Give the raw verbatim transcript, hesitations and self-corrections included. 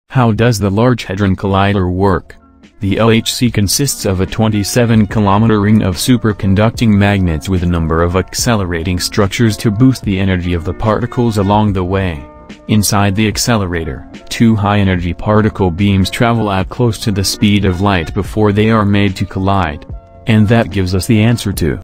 How does the Large Hadron Collider work? The L H C consists of a twenty-seven kilometer ring of superconducting magnets with a number of accelerating structures to boost the energy of the particles along the way. Inside the accelerator, two high-energy particle beams travel out close to the speed of light before they are made to collide. And that gives us the answer to